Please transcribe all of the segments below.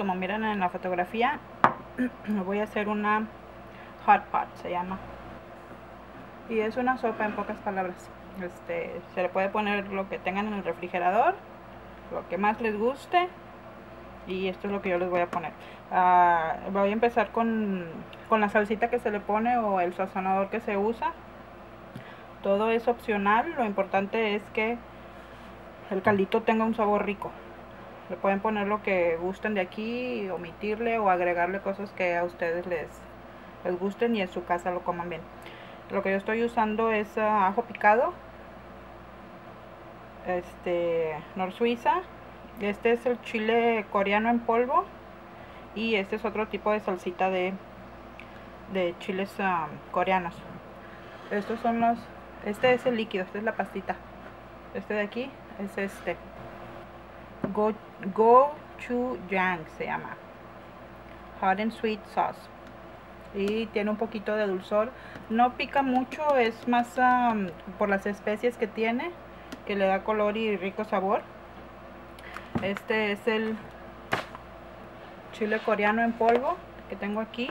como miran en la fotografía, voy a hacer una hot pot, se llama. Y es una sopa en pocas palabras. Se le puede poner lo que tengan en el refrigerador, lo que más les guste. Y esto es lo que yo les voy a poner. Voy a empezar con la salsita que se le pone o el sazonador que se usa. Todo es opcional, lo importante es que el caldito tenga un sabor rico. Le pueden poner lo que gusten de aquí, omitirle o agregarle cosas que a ustedes les gusten y en su casa lo coman bien. Lo que yo estoy usando es ajo picado, Nor Suiza. Este es el chile coreano en polvo y este es otro tipo de salsita de chiles coreanos. Estos son los, este es el líquido, esta es la pastita. Este de aquí es gochujang se llama, hot and sweet sauce, y tiene un poquito de dulzor. No pica mucho, es más por las especies que tiene, que le da color y rico sabor. Este es el chile coreano en polvo que tengo aquí.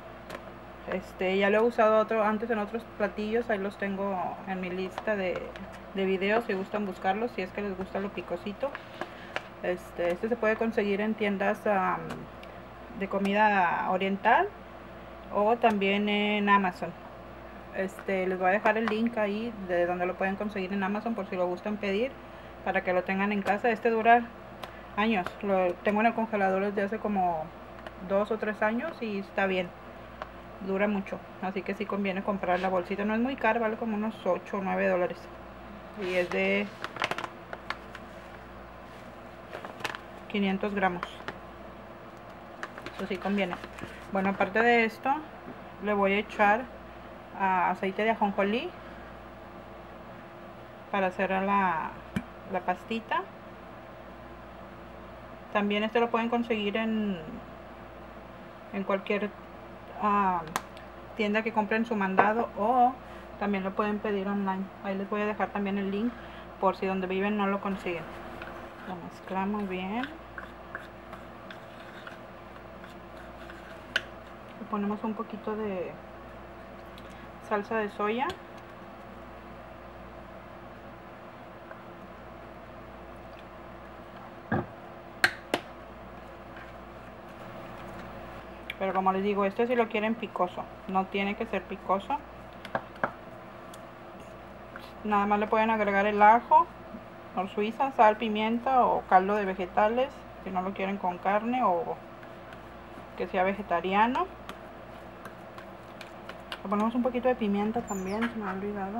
Ya lo he usado antes en otros platillos, ahí los tengo en mi lista de videos si gustan buscarlos, si es que les gusta lo picosito. Este se puede conseguir en tiendas de comida oriental o también en Amazon. Les voy a dejar el link ahí de donde lo pueden conseguir en Amazon por si lo gustan pedir, para que lo tengan en casa. Dura años, lo tengo en el congelador desde hace como 2 o 3 años y está bien, dura mucho, así que sí conviene comprar la bolsita. No es muy cara, vale como unos 8 o 9 dólares y es de 500 gramos. Eso sí conviene. Bueno, aparte de esto le voy a echar aceite de ajonjolí para hacer la pastita. También lo pueden conseguir en cualquier tienda que compren su mandado, o también lo pueden pedir online. Ahí les voy a dejar también el link por si donde viven no lo consiguen. Lo mezclamos bien. Le ponemos un poquito de salsa de soya. Pero como les digo, si lo quieren picoso, no tiene que ser picoso. Nada más le pueden agregar el ajo, Nor Suiza, sal, pimienta o caldo de vegetales, si no lo quieren con carne o que sea vegetariano. Le ponemos un poquito de pimienta también, se me ha olvidado.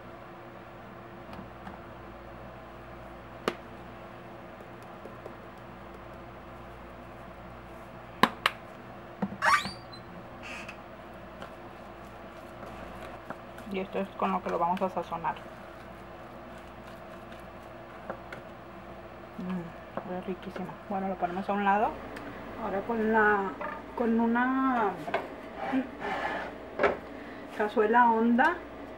Y esto es con lo que lo vamos a sazonar. Es riquísimo. Bueno, lo ponemos a un lado. Ahora con una cazuela honda,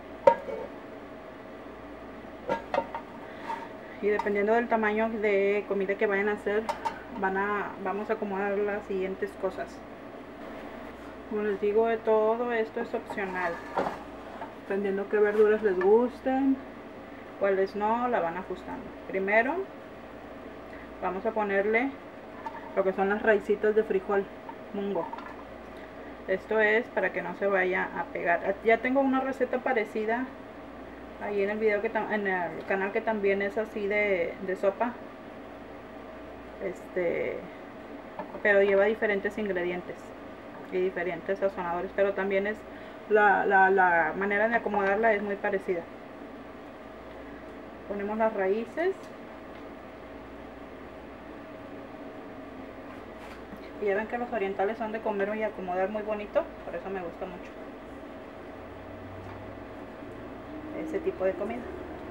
y dependiendo del tamaño de comida que vayan a hacer, vamos a acomodar las siguientes cosas. Como les digo, todo esto es opcional, dependiendo qué verduras les gusten, cuáles no, la van ajustando. Primero vamos a ponerle lo que son las raicitas de frijol mungo. Esto es para que no se vaya a pegar. Ya tengo una receta parecida ahí en el video, en el canal, que también es así de sopa, pero lleva diferentes ingredientes y diferentes sazonadores, pero también es la manera de acomodarla es muy parecida. Ponemos las raíces y ya ven que los orientales son de comer y acomodar muy bonito, por eso me gusta mucho ese tipo de comida.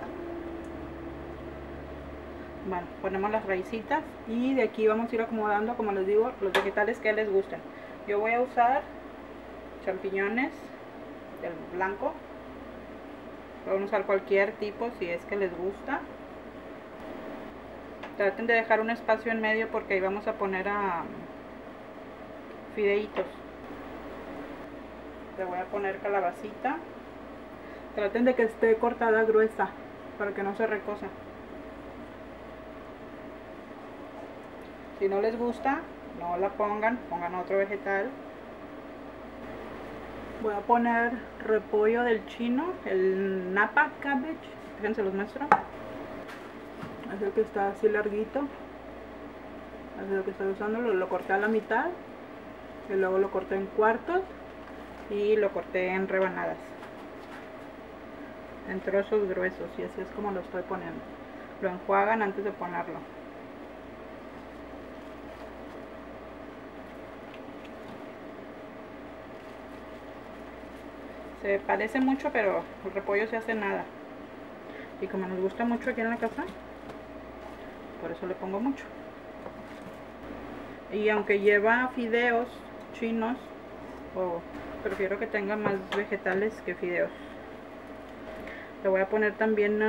Bueno, ponemos las raicitas y de aquí vamos a ir acomodando, como les digo, los vegetales que les gusten. Yo voy a usar champiñones del blanco, pueden usar cualquier tipo si es que les gusta. Traten de dejar un espacio en medio porque ahí vamos a poner fideitos. Le voy a poner calabacita. Traten de que esté cortada gruesa para que no se recosa. Si no les gusta, no la pongan, pongan otro vegetal. Voy a poner repollo del chino, el Napa cabbage. Fíjense, los muestro. Es el que está así larguito. Es el que estoy usando. Lo corté a la mitad. Y luego lo corté en cuartos. Y lo corté en rebanadas. En trozos gruesos. Y así es como lo estoy poniendo. Lo enjuagan antes de ponerlo. Se parece mucho, pero el repollo se hace nada. Y como nos gusta mucho aquí en la casa, por eso le pongo mucho. Y aunque lleva fideos chinos, prefiero que tenga más vegetales que fideos. Le voy a poner también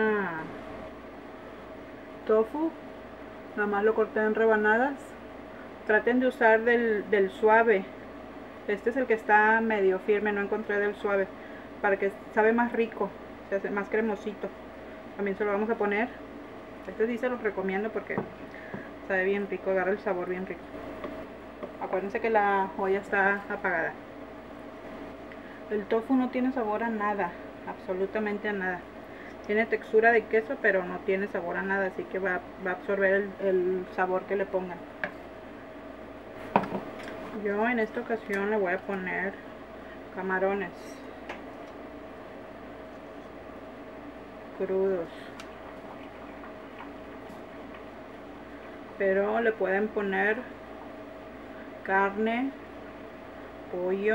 tofu. Nada más lo corté en rebanadas. Traten de usar del suave. Este es el que está medio firme, no encontré del suave, para que sabe más rico, se hace más cremosito. También se lo vamos a poner. Este sí se los recomiendo porque sabe bien rico, agarra el sabor bien rico. Acuérdense que la olla está apagada. El tofu no tiene sabor a nada, absolutamente a nada. Tiene textura de queso, pero no tiene sabor a nada, así que va a absorber el sabor que le pongan. Yo en esta ocasión le voy a poner camarones crudos, pero le pueden poner carne, pollo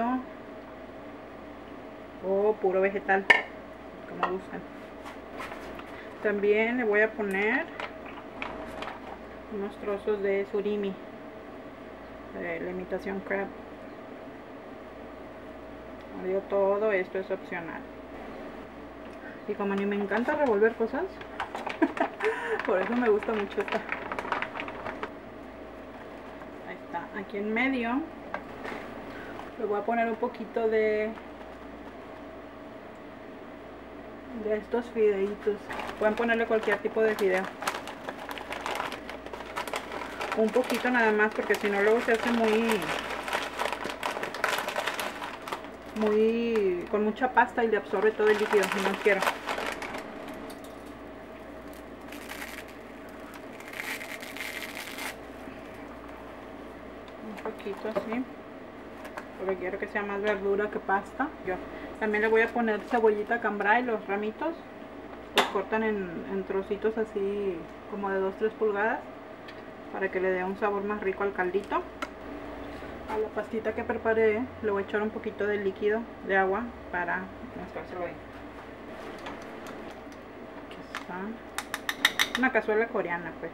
o puro vegetal, como gusten. También le voy a poner unos trozos de surimi, la imitación crab. Digo, todo esto es opcional. Y como a mí me encanta revolver cosas, por eso me gusta mucho esta. Ahí está, aquí en medio le voy a poner un poquito de estos fideitos. Pueden ponerle cualquier tipo de fideo. Un poquito nada más, porque si no luego se hace con mucha pasta y le absorbe todo el líquido, y no quiero. Un poquito así, porque quiero que sea más verdura que pasta. Yo también le voy a poner cebollita cambray, los ramitos los cortan en trocitos así como de 2-3 pulgadas para que le dé un sabor más rico al caldito. A la pastita que preparé le voy a echar un poquito de líquido de agua para mezclárselo ahí. Aquí está. Una cazuela coreana, pues.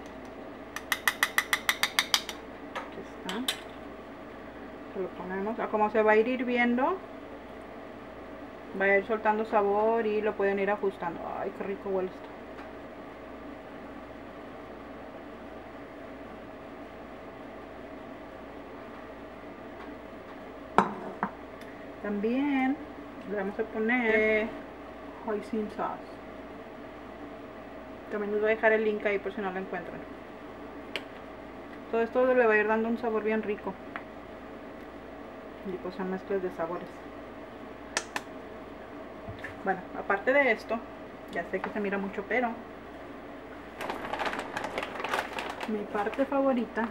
Aquí está. Se lo ponemos. Como se va a ir hirviendo, va a ir soltando sabor y lo pueden ir ajustando. Ay, qué rico huele esto. También le vamos a poner hoisin sauce. También les voy a dejar el link ahí por si no lo encuentran. Todo esto le va a ir dando un sabor bien rico. Y pues son mezclas de sabores. Bueno, aparte de esto, ya sé que se mira mucho, pero mi parte favorita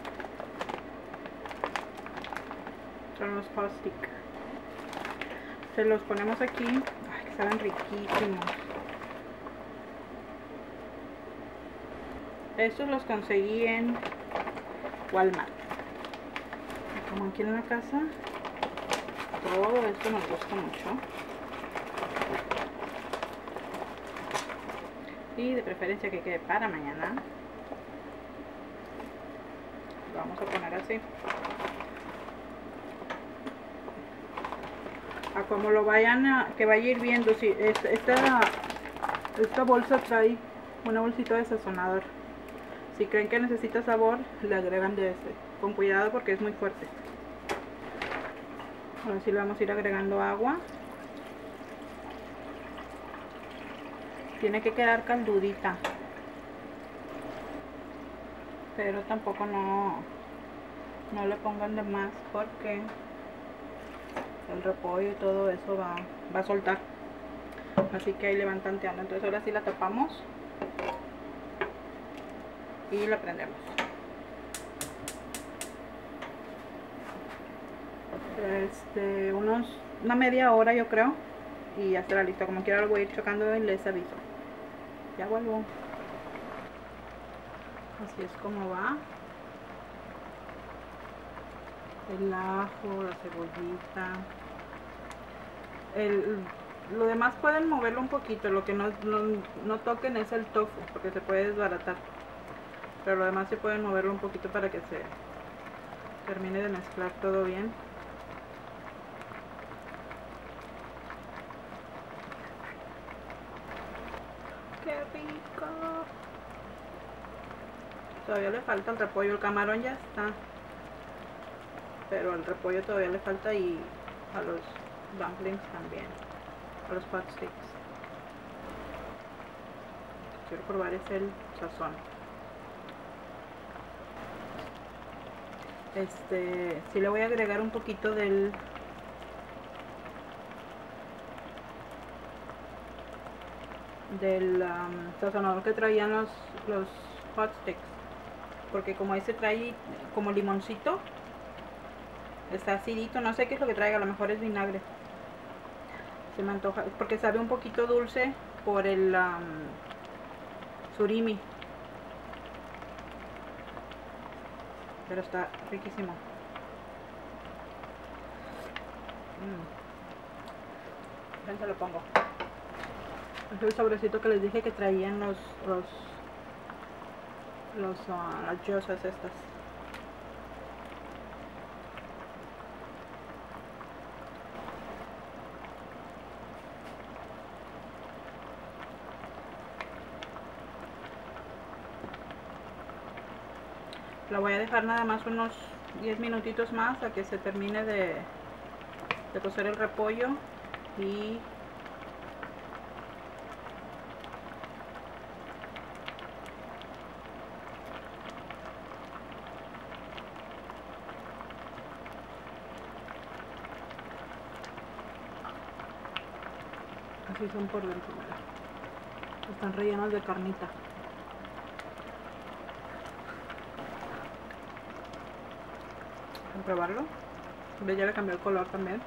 son los pot stick. Se los ponemos aquí. Ay, que saben riquísimos. Estos los conseguí en Walmart. Como aquí en la casa, todo esto nos gusta mucho. Y de preferencia que quede para mañana. Lo vamos a poner así. A como lo vayan que vaya a ir viendo. Si esta bolsa trae una bolsita de sazonador. Si creen que necesita sabor, le agregan de este. Con cuidado porque es muy fuerte. Ahora sí le vamos a ir agregando agua. Tiene que quedar caldudita, pero tampoco no le pongan de más porque el repollo y todo eso va a soltar. Así que ahí le van tanteando. Entonces ahora sí la tapamos y la prendemos. Una media hora yo creo, y ya estará listo. Como quiera lo voy a ir chocando y les aviso. Ya vuelvo. Así es como va el ajo, la cebollita. Lo demás pueden moverlo un poquito. Lo que no toquen es el tofu, porque se puede desbaratar. Pero lo demás se pueden moverlo un poquito para que se termine de mezclar todo bien. ¡Qué rico! Todavía le falta el repollo. El camarón ya está, pero el repollo todavía le falta, y a los dumplings también, a los pot sticks. Quiero probar es el sazón. Sí le voy a agregar un poquito del sazonador que traían los hot sticks, porque como ese trae como limoncito, está acidito. No sé qué es lo que traiga, a lo mejor es vinagre. Se me antoja porque sabe un poquito dulce por el surimi, pero está riquísimo. Se lo pongo. Es el sobrecito que les dije que traían las gyozas estas. La voy a dejar nada más unos 10 minutitos más a que se termine de cocer el repollo, y así son por dentro. Están rellenos de carnita. Vamos a probarlo. ¿Ves? Ya le cambió el color también.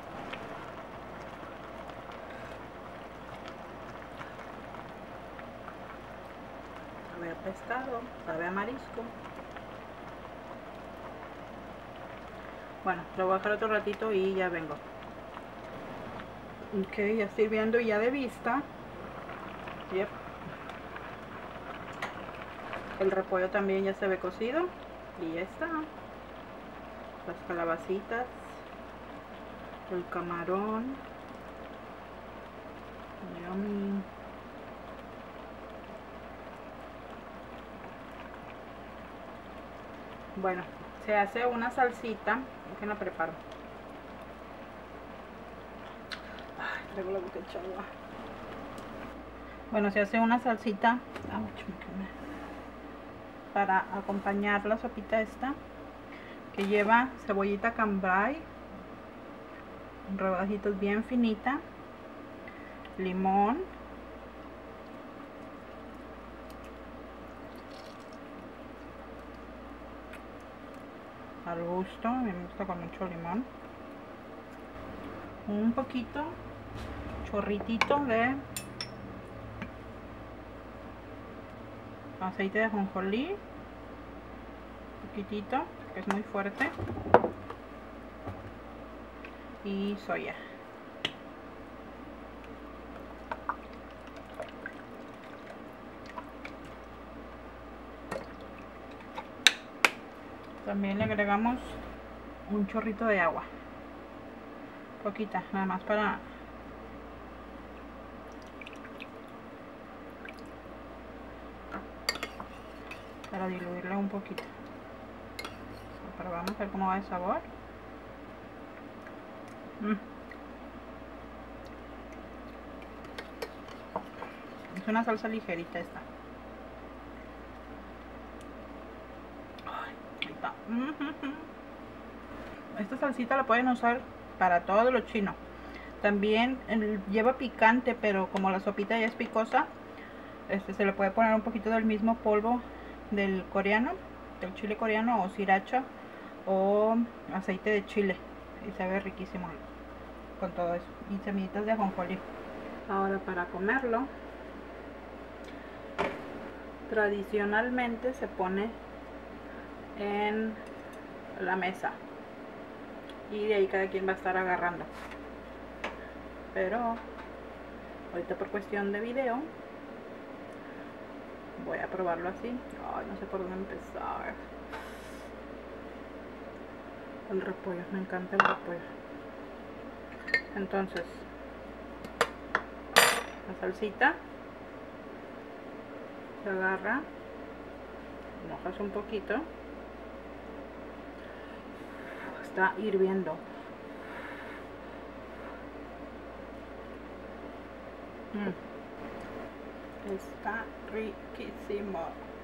Sabe a pescado, sabe a marisco. Bueno, lo voy a dejar otro ratito y ya vengo. Ok, ya estoy viendo ya de vista. Yep. El repollo también ya se ve cocido y ya está. Las calabacitas, el camarón. Yummy. Bueno, se hace una salsita que la preparo. Ay, traigo la boca echada. Bueno, se hace una salsita para acompañar la sopita esta, que lleva cebollita cambray en rodajitas bien finita, limón, al gusto, a mí me gusta con mucho limón, un poquito, chorritito de aceite de ajonjolí, poquitito, que es muy fuerte, y soya. También le agregamos un chorrito de agua, poquita, nada más para diluirla un poquito. Pero vamos a ver cómo va el sabor. Es una salsa ligerita esta. Ay, ahí está. Esta salsita la pueden usar para todo lo chino. También lleva picante, pero como la sopita ya es picosa, se le puede poner un poquito del mismo polvo del coreano, del chile coreano, o sriracha, o aceite de chile, y sabe riquísimo con todo eso, y semillitas de ajonjolí. Ahora, para comerlo, tradicionalmente se pone en la mesa y de ahí cada quien va a estar agarrando, pero ahorita por cuestión de video voy a probarlo así. Ay, no sé por dónde empezar. El repollo, me encanta el repollo. Entonces, la salsita se agarra, mojas un poquito, está hirviendo. Está riquísimo.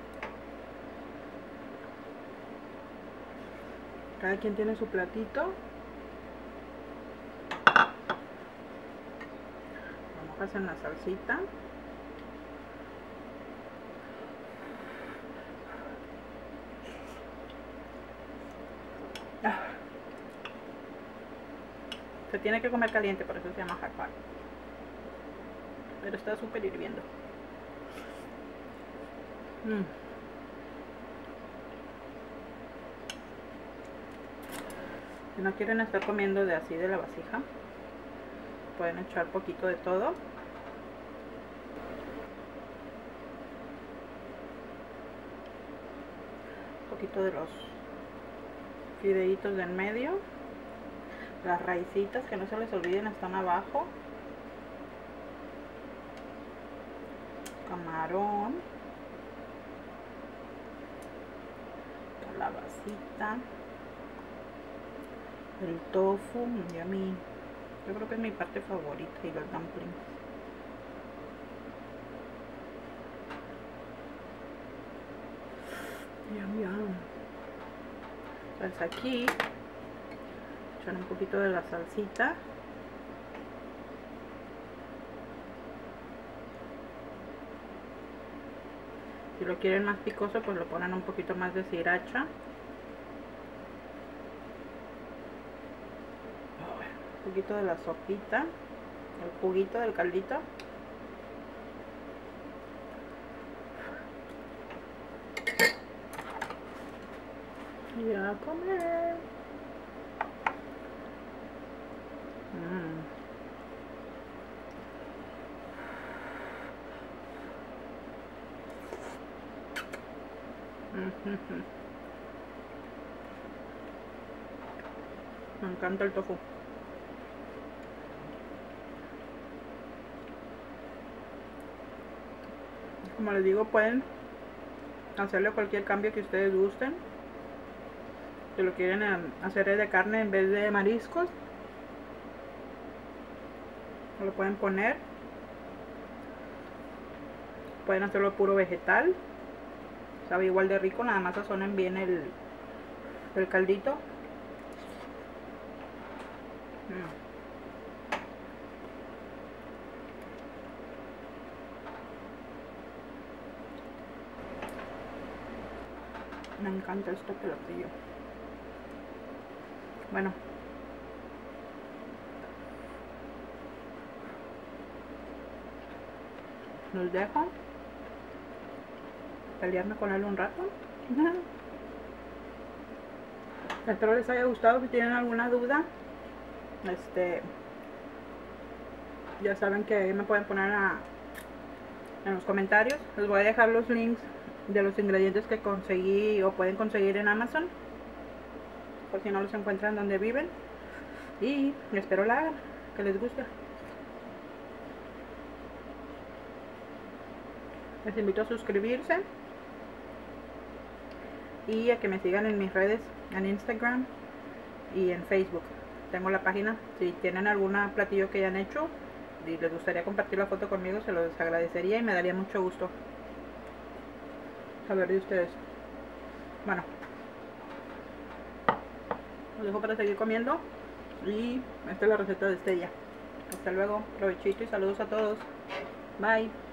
Cada quien tiene su platito. Lo mojas en la salsita. Se tiene que comer caliente, por eso se llama hot. Pero está súper hirviendo. Si no quieren estar comiendo de así de la vasija, pueden echar poquito de todo. Un poquito de los fideitos de en medio. Las raicitas, que no se les olviden, están abajo. Camarón. Calabacita. El tofu, yummy. Yo creo que es mi parte favorita, y los dumplings. Yum, yum. Pues aquí echan un poquito de la salsita. Si lo quieren más picoso, pues lo ponen un poquito más de sriracha. Un poquito de la sopita, el juguito del caldito. Y a comer. Me encanta el tofu. Como les digo, pueden hacerle cualquier cambio que ustedes gusten. Si lo quieren hacer de carne en vez de mariscos, lo pueden poner. Pueden hacerlo puro vegetal, sabe igual de rico, nada más sazonen bien el caldito. Me encanta este platillo. Bueno, los dejo pelearme con él un rato. Espero les haya gustado. Si tienen alguna duda, ya saben que me pueden poner en los comentarios. Les voy a dejar los links de los ingredientes que conseguí o pueden conseguir en Amazon, por si no los encuentran donde viven. Y espero la hagan, que les guste. Les invito a suscribirse y a que me sigan en mis redes, en Instagram y en Facebook. tengo la página. Si tienen algún platillo que hayan hecho y les gustaría compartir la foto conmigo, se los agradecería y me daría mucho gusto saber de ustedes. Bueno, los dejo para seguir comiendo y esta es la receta de este día. Hasta luego, provechito y saludos a todos. Bye.